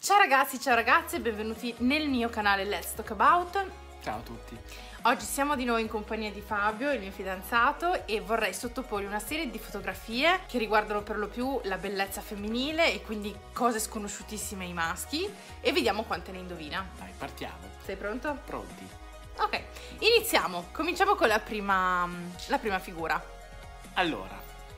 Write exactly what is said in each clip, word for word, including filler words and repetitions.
Ciao ragazzi, ciao ragazze, benvenuti nel mio canale Let's Talk About. Ciao a tutti. Oggi siamo di nuovo in compagnia di Fabio, il mio fidanzato, e vorrei sottoporre una serie di fotografie che riguardano per lo più la bellezza femminile e quindi cose sconosciutissime ai maschi, e vediamo quante ne indovina. Dai, partiamo. Sei pronto? Pronti. Ok, iniziamo. Cominciamo con la prima, la prima figura. Allora,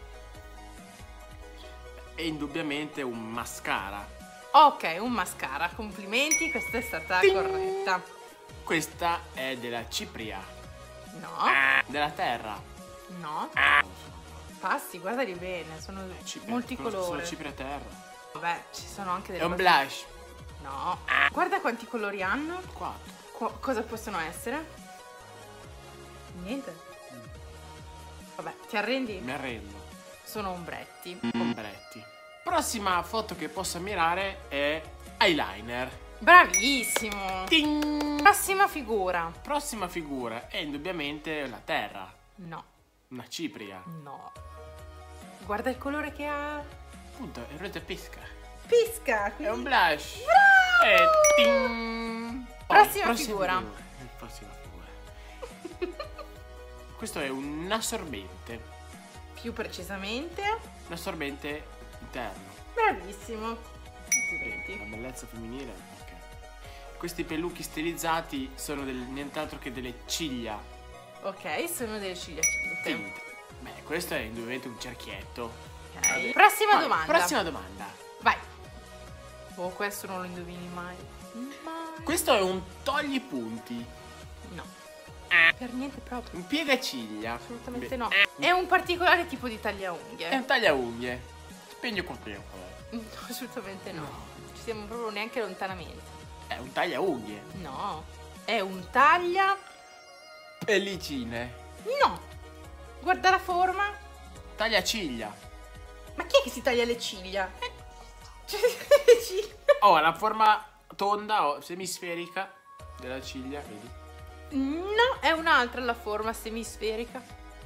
è indubbiamente un mascara. Ok, un mascara, complimenti, questa è stata Ting! corretta. Questa è della Cipria. No, Della Terra. no, Non lo so. passi, guardali bene, sono Cipria. multicolori. Sono Cipria Terra. Vabbè, ci sono anche delle È un cose- blush. No, guarda quanti colori hanno. Quattro. Qu- cosa possono essere? Niente. Vabbè, ti arrendi? Mi arrendo. Sono ombretti. Ombretti. Prossima foto che posso ammirare è eyeliner. Bravissimo. Ting! Prossima figura. Prossima figura è indubbiamente la Terra. No, Una Cipria. no. Guarda il colore che ha. Appunto, è rosa pesca. Pisca. È quindi- un blush. Bravo! E ting! Prossima Poi, figura. Prossima figura. Questo è un assorbente. Più precisamente. Un assorbente interno. Bravissimo. La Complimenti. bellezza femminile. Ok. Questi peluchi stilizzati sono del, nient'altro che delle ciglia Ok, sono delle ciglia finte. tinte. Beh, questo è indubbiamente un cerchietto. Ok. Vabbè. Prossima Vai, domanda. Prossima domanda. Vai. Oh, questo non lo indovini mai. Mai. Questo è un togli punti. No. Per niente proprio. Un piegaciglia. Assolutamente Beh, no. È un particolare tipo di tagliaunghie. È un tagliaunghie. Spegno qua prima. No, assolutamente no. Ci siamo proprio neanche lontanamente. È un tagliaunghie. No. È un taglia. Pellicine. No. Guarda la forma. Tagliaciglia. Ma chi è che si taglia le ciglia? Cioè, le ciglia. Oh, ha la forma tonda o semisferica della ciglia, vedi? No, è un'altra la forma semisferica.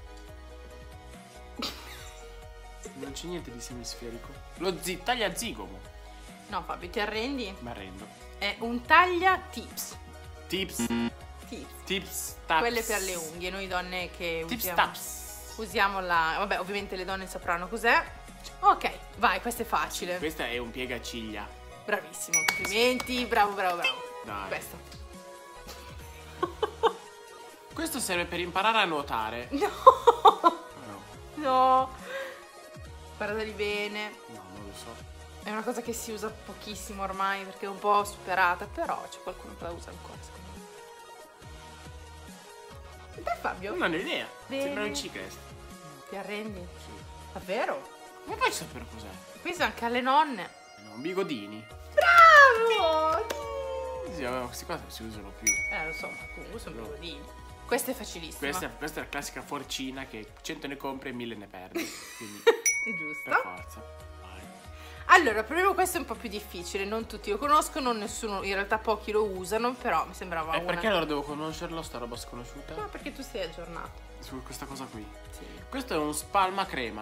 Non c'è niente di semisferico. Lo zi taglia zigomo. No, Fabio, ti arrendi? Mi arrendo. È un taglia tips. Tips. Tips. Tips. Taps. Quelle per le unghie, noi donne che Tips usiamo, taps. usiamo la... Vabbè, ovviamente le donne sapranno cos'è. Ok, vai, questo è facile. Questo è un piegaciglia. Bravissimo, complimenti, bravo, bravo, bravo. Dai. Questo. Questo serve per imparare a nuotare. No, No, no. Guardali bene. no, non lo so. È una cosa che si usa pochissimo ormai perché è un po' superata, però c'è qualcuno che la usa ancora, secondo me. E te, Fabio? Non ho idea. Bene. Sembra un Cicrest. Ti arrendi? Sì. Davvero? Come fai a sapere cos'è? Questo anche alle nonne. No, bigodini. Bravo! Sì, vabbè, questi qua non si usano più. Eh, lo so, ma comunque sono bigodini. Questo è facilissimo. Questa, questa è la classica forcina che cento ne compri e mille ne perdi. Quindi, È giusto. per forza. Vai. Allora, proviamo questo è un po' più difficile. Non tutti lo conoscono, nessuno, in realtà pochi lo usano, però mi sembrava E una... perché allora devo conoscerlo, sta roba sconosciuta? No, perché tu sei aggiornato. Su questa cosa qui. Sì. Questo è un spalma crema.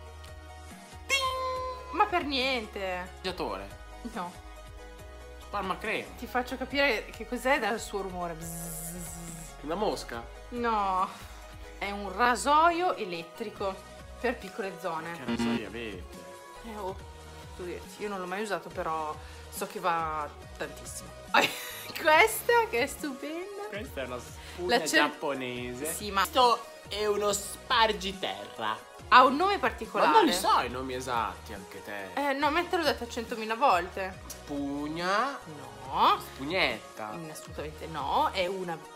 Ma per niente. Mangiatore. No. Spalma crema. Ti faccio capire che cos'è dal suo rumore. Bzzz. Una mosca. No. È un rasoio elettrico per piccole zone. Che rasoio avete? Eh, oh, posso dirti, io non l'ho mai usato, però so che va tantissimo. Questa che è stupenda. Questa è una spugna La cer- giapponese. Sì, ma Questo è uno spargiterra. ha un nome Ma particolare. non li so i nomi esatti anche te. Eh, no, me te l'ho detto centomila volte. Spugna. No, Spugnetta. mm, assolutamente no, è una...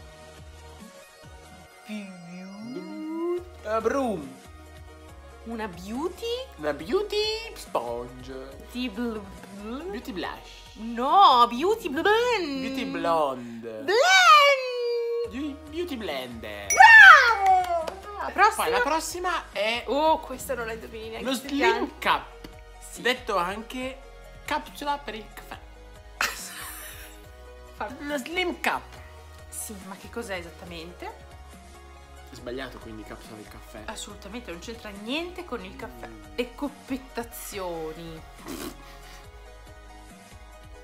Uh, broom. Una beauty Una beauty sponge. di bl- bl- Beauty blush. No, beauty blend. Beauty blonde. Blend. Beauty blender. Bravo. La Poi prossima. la prossima è Oh, questa non la indovini neanche. lo se slim piangi. cup. Sì. Detto anche capsula per il caffè. Fa- Lo slim cup. Sì, ma che cos'è esattamente? È sbagliato quindi capsula del caffè. Assolutamente, non c'entra niente con il caffè. Le coppettazioni.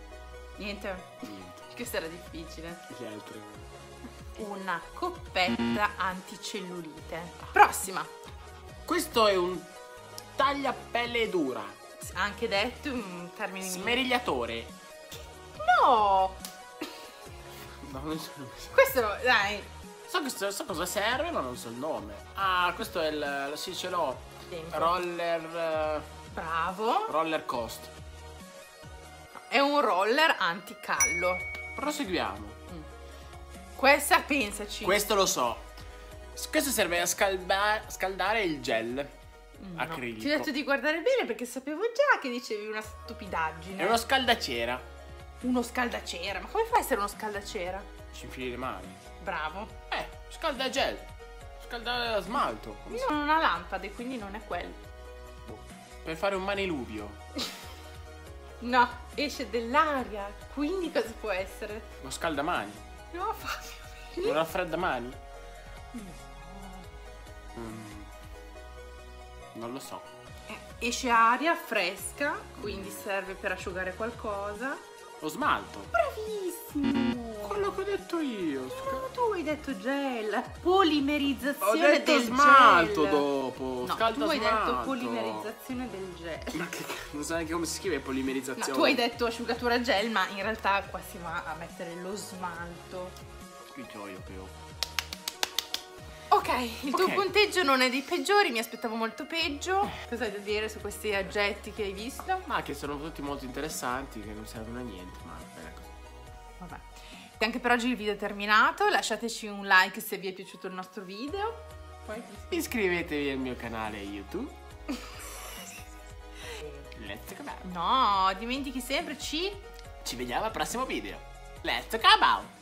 Niente. Niente. Questa era difficile. Gli altri. Una coppetta anticellulite. Prossima. Questo è un tagliapelle dura. Anche detto in termini Smerigliatore. No! No, non so. Questo no, dai. So, questo, so cosa serve, ma non so il nome. Ah, questo è il. Sì, ce l'ho. Tempo. Roller. Bravo. Roller coast. È un roller anticallo. Proseguiamo. Questa pensaci. Questo lo so. Questo serve a scalda- scaldare il gel No. acrilico. Ti ho detto di guardare bene perché sapevo già che dicevi una stupidaggine. È uno scaldacera. Uno scaldacera. Ma come fa a essere uno scaldacera? Ci infili le mani. Bravo. Eh, scalda gel. Scalda smalto. Come si- Sono una lampada e quindi non è quello. Per fare un maniluvio. No, esce dell'aria. Quindi cosa può essere? Lo scaldamani. No, Fabio. Lo raffreddamani. No. Mm. Non lo so. Esce aria fresca, quindi serve per asciugare qualcosa. Lo smalto. Bravissimo! Quello che ho detto io. No, tu hai detto gel. Polimerizzazione Ho detto del smalto gel. dopo. No, Scalda tu hai smalto. detto polimerizzazione del gel. Ma che non so neanche come si scrive No, polimerizzazione. tu hai detto asciugatura gel, ma in realtà qua si va a mettere lo smalto. Che gioia che ho. Ok, il tuo Ok. punteggio non è dei peggiori, mi aspettavo molto peggio. Cosa hai da dire su questi oggetti che hai visto? Ma che sono tutti molto interessanti, che non servono a niente, ma bene così. Vabbè. Anche per oggi il video è terminato, lasciateci un like se vi è piaciuto il nostro video. Poi Iscrivetevi al mio canale YouTube. Let's go. no, dimentichi sempre ci Ci vediamo al prossimo video. Let's go.